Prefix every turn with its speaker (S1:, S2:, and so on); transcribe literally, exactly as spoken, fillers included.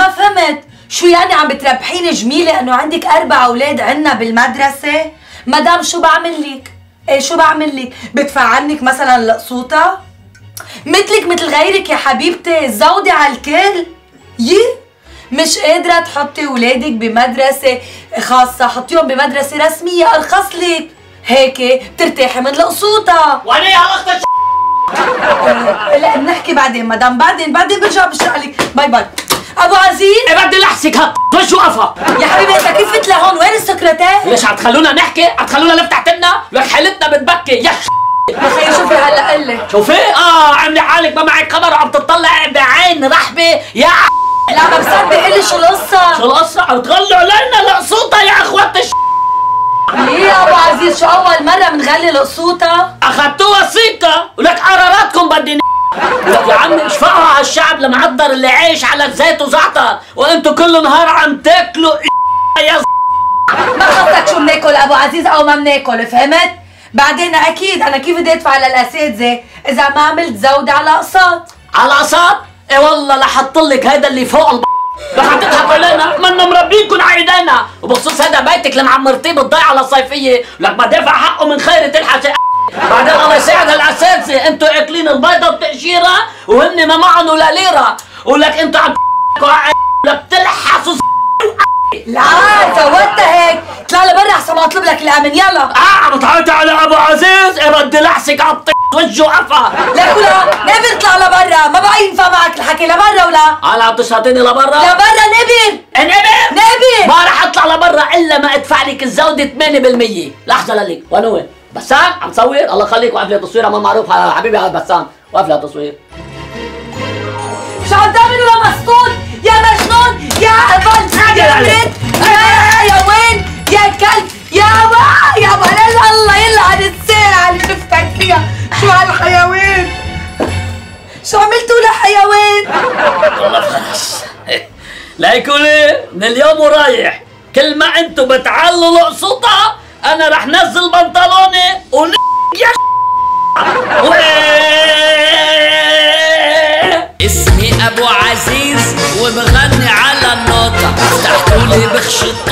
S1: ما فهمت، شو يعني عم بتربحيني جميلة انه عندك اربع اولاد عنا بالمدرسة؟ مدام شو بعمل لك؟ ايه شو بعمل لك؟ بدفع عنك مثلا القسوطة؟ مثلك مثل غيرك يا حبيبتي، زودي على الكل. يي مش قادرة تحطي ولادك بمدرسة خاصة، حطيهم بمدرسة رسمية ارخص لك، هيك بترتاحي من القسوطة.
S2: وانا يا اخت الش...
S1: لا بنحكي بعدين مدام، بعدين بعدين برجع بشرح لك. باي باي. ابو عزيز
S2: ايه بدي لحسك هات وش وقفها
S1: يا حبيبي، انت كيف فت لهون؟ وين السكرتير؟
S2: ليش هتخلونا نحكي؟ هتخلونا نفتح تنا؟ لك حالتنا بتبكي يا ش...
S1: يا خيي شوفي هلا قلك.
S2: شوفي اه عملي حالك ما معك خبر وعم تطلع بعين رحبه يا
S1: لا ما بصدق، قلي شو القصة؟
S2: شو القصة؟ عم تغلوا علينا القسوطة يا اخوات الش...
S1: ليه يا ابو عزيز؟ شو اول مرة بنغلي القسوطة؟
S2: اخذتوها وثيقة ولك قراراتكم بدي لك يا عمي اشفقوا على الشعب المعطر اللي عايش على زيت وزعتر وانتوا كل نهار عم تاكلوا يا
S1: ما خصك شو بناكل ابو عزيز او ما بناكل، فهمت؟ بعدين اكيد انا كيف بدي ادفع للاساتذة اذا ما عملت زود على اقساط؟
S2: على اقساط؟ ايه والله لحط لك هيدا اللي فوق الب... رح تضحكوا علينا، منا مربينكم على ايدينا، وبخصوص هذا بيتك اللي معمرتيه بالضيعة على الصيفية، لك بدافع حقه من خيرة الحشا. بعدين الله يساعد الاساتذة، انتوا اكلين البيضة بتقشيرها وهن ما معهم ولا ليرة، ولك انتوا عم لك بتلحسوا
S1: لا سويتها هيك، اطلع لبرا احسن ما اطلب لك الامن، يلا.
S2: اه عم تعيطي على ابو عزيز؟ ايه بدي لحسك على الط وجه وقفا.
S1: لك ولا نبي اطلع لبرا، ما بقى ينفع معك الحكي، لبرا ولا؟
S2: هلا عم تشاطيني لبرا؟
S1: لبرا نبي
S2: نبي؟
S1: نبي
S2: ما رح اطلع لبرا الا ما ادفع لك الزودة ثمانية بالمية. لحظة لليك، وين هو؟ بسام عم تصور؟ الله يخليك وقف لي تصوير ما معروف حبيبي هذا بسام، وقف لي تصوير.
S1: شو عم تعمل ولا مسطول؟ يا مجنون يا هبل يا ولد يا يا وين يا كلب يا با يا با الله يلعن الساعة اللي شفتك فيها، شو هالحيوان؟ شو عملتوا لحيوان؟
S2: والله خلص ليكوا ليه من اليوم ورايح كل ما انتوا بتعلوا القسوطة انا رح نزل بنطلوني ون يا
S3: اسمي ابو عزيز وبغني على النوطة، تحكولي بخشط